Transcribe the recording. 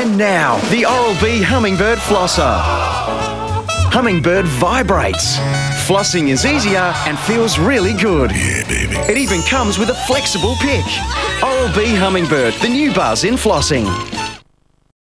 And now, the Oral-B Hummingbird Flosser. Hummingbird vibrates. Flossing is easier and feels really good. Yeah, baby. It even comes with a flexible pick. Oral-B Hummingbird, the new buzz in flossing.